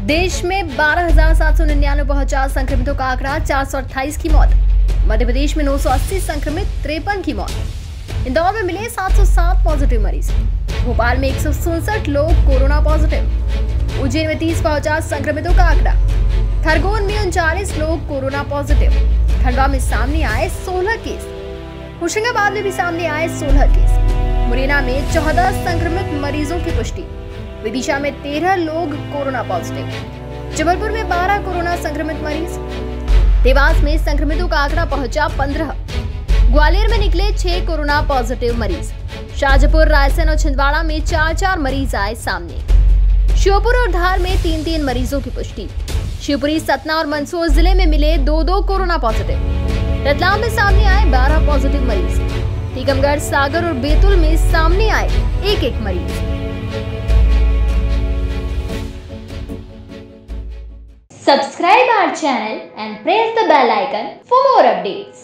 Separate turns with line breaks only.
देश में 12,799 पहुंचा संक्रमितों का आंकड़ा, 428 की मौत। मध्य प्रदेश में 980 संक्रमित, 53 की मौत। इंदौर में मिले 707 पॉजिटिव मरीज। भोपाल में 167 लोग कोरोना पॉजिटिव। उज्जैन में 30 पहुंचा संक्रमितों का आंकड़ा। खरगोन में 39 लोग कोरोना पॉजिटिव। खंडवा में सामने आए 16 केस। होशंगाबाद में भी सामने आए 16 केस। मुरैना में 14 संक्रमित मरीजों की पुष्टि। विदिशा में 13 लोग कोरोना पॉजिटिव। जबलपुर में 12 कोरोना संक्रमित मरीज। देवास में संक्रमितों का आंकड़ा पहुंचा 15। ग्वालियर में निकले 6 कोरोना पॉजिटिव मरीज। शाजापुर, रायसेन और छिंदवाड़ा में 4-4 मरीज आए सामने। श्योपुर और धार में 3-3 मरीजों की पुष्टि। शिवपुरी, सतना और मंदसौर जिले में मिले 2-2 कोरोना पॉजिटिव। रतलाम में सामने आए 12 पॉजिटिव मरीज। टीकमगढ़, सागर और बैतूल में सामने आए 1-1 मरीज।
Subscribe our channel and press the bell icon for more updates.